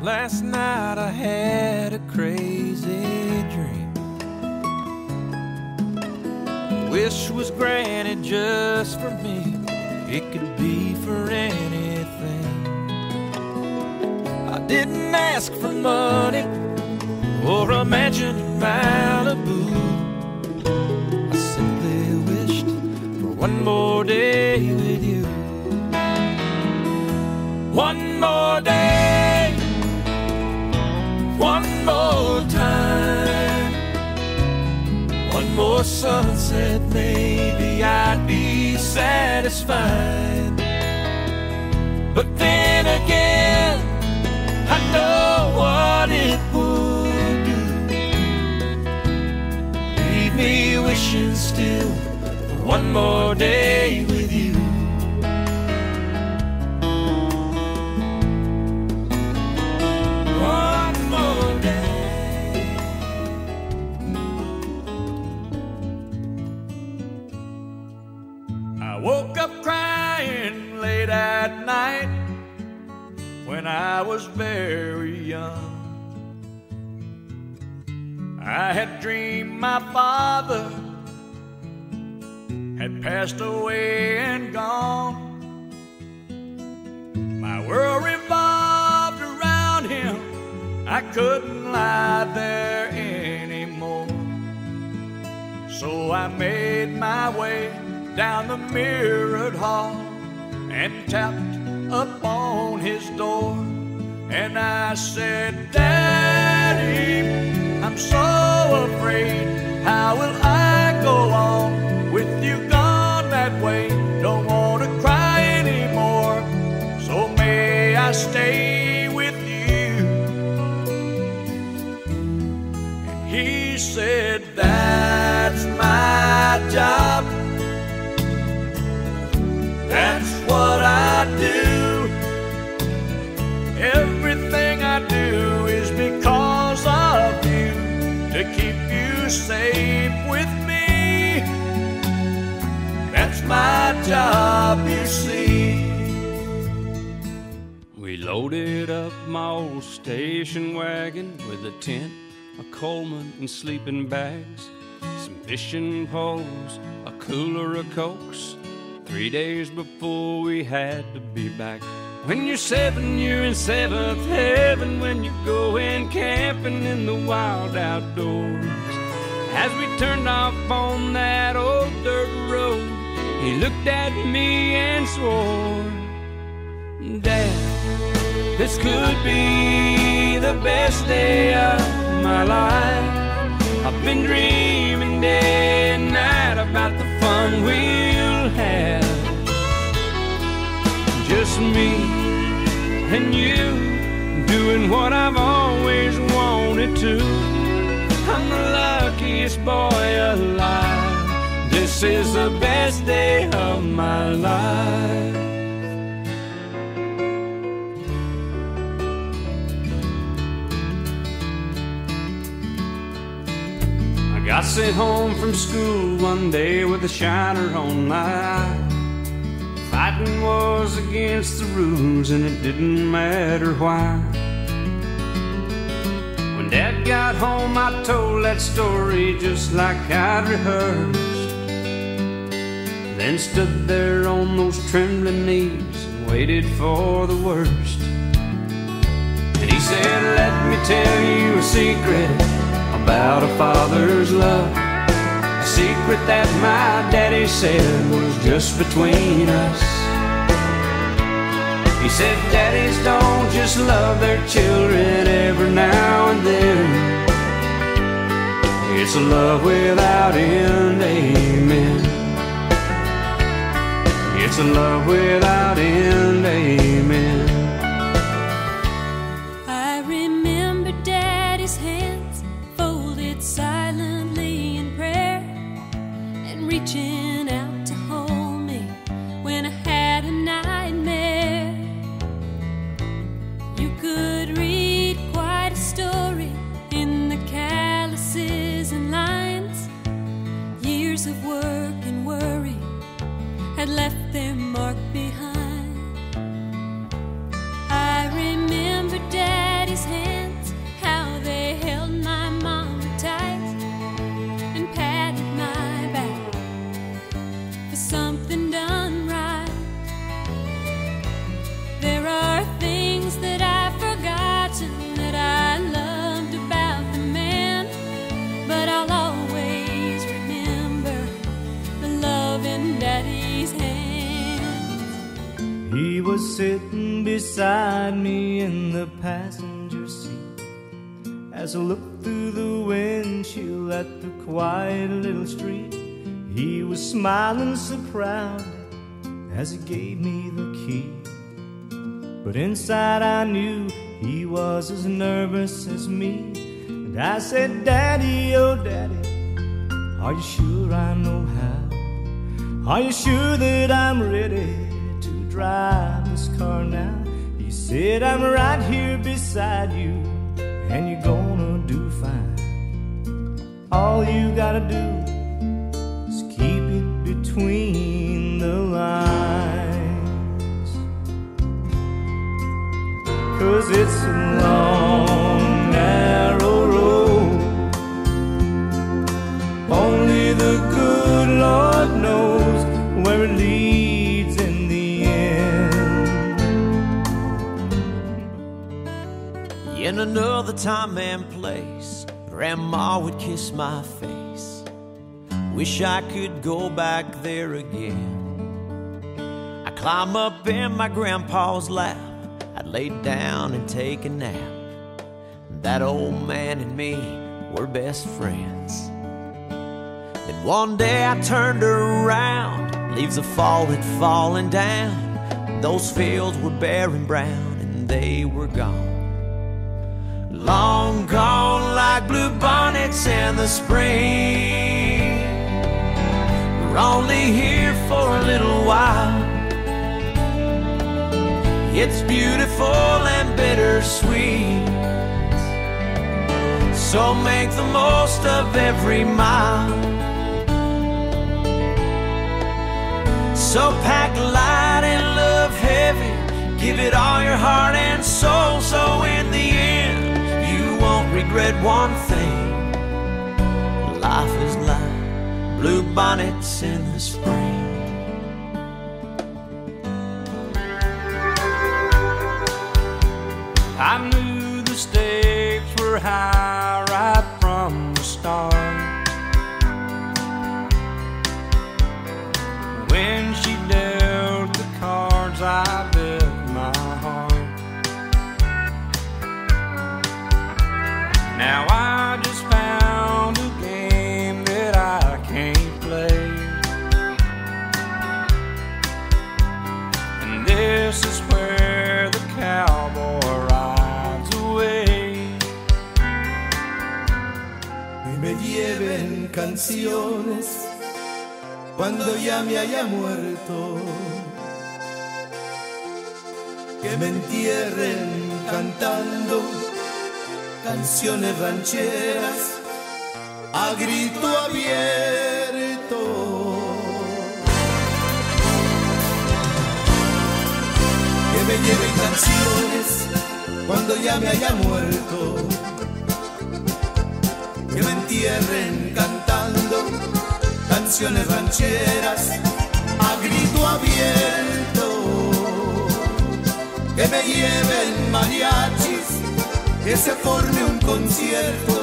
Last night I had a crazy dream. Wish was granted just for me. It could be for anything. I didn't ask for money or a mansion in Malibu. I simply wished for one more day with you. One more day, one more time, one more sunset, maybe I'd be satisfied. But then again, I know what it would do. Leave me wishing still for one more day with you. Woke up crying late at night when I was very young. I had dreamed my father had passed away and gone. My world revolved around him. I couldn't lie there anymore. So I made my way down the mirrored hall and tapped upon his door. And I said, Daddy, I'm so afraid. How will I go on with you gone that way? Don't want to cry anymore, so may I stay with you? And he said, that's my job. That's what I do. Everything I do is because of you, to keep you safe with me. That's my job, you see. We loaded up my old station wagon with a tent, a Coleman, and sleeping bags, some fishing poles, a cooler of Cokes. 3 days before we had to be back. When you're 7, you're in 7th heaven. When you're going camping in the wild outdoors. As we turned off on that old dirt road, he looked at me and swore, Dad, this could be the best day of my life. I've been dreaming day and night about the fun we'll have. Just me and you, doing what I've always wanted to. I'm the luckiest boy alive. This is the best day of my life. I got sent home from school one day with a shiner on my eye. Fighting was against the rules and it didn't matter why. When Dad got home I told that story just like I'd rehearsed. Then stood there on those trembling knees and waited for the worst. And he said, let me tell you a secret about a father's love. A secret that my daddy said was just between us. He said daddies don't just love their children every now and then. It's a love without end, amen. It's a love without end, amen. I remember Daddy's hands folded silently in prayer, and reaching out to hold me when I had a nightmare. You could read quite a story in the calluses and lines. Years of work. had left their mark behind. sitting beside me in the passenger seat. As I looked through the windshield at the quiet little street, he was smiling so proud as he gave me the key. But inside I knew he was as nervous as me. And I said, Daddy, oh Daddy, are you sure I know how? Are you sure that I'm ready to drive this car now? He said, I'm right here beside you, and you're gonna do fine. All you gotta do is keep it between the lines. 'Cause it's a long, narrow road. Only the good Lord knows where it leads in the end. In another time and place, Grandma would kiss my face. Wish I could go back there again. I'd climb up in my grandpa's lap, I'd lay down and take a nap. That old man and me were best friends. Then one day I turned around, leaves of fall had fallen down. Those fields were bare and brown, and they were gone. Long gone like blue bonnets in the spring. We're only here for a little while. It's beautiful and bittersweet, so make the most of every mile. So pack light and love heavy, give it all your heart and soul, so in the end you won't regret one thing. Life is like blue bonnets in the spring. I knew the stakes were high right from the start. When she dealt the cards, I bet my heart. Now I just found a game that I can't play, and this is where the cowboy rides away. Que me lleven canciones cuando ya me haya muerto, que me entierren cantando canciones rancheras a grito abierto. Que me lleven canciones cuando ya me haya muerto, que me entierren cantando canciones rancheras a grito abierto. Que me lleven mariachis, que se forme un concierto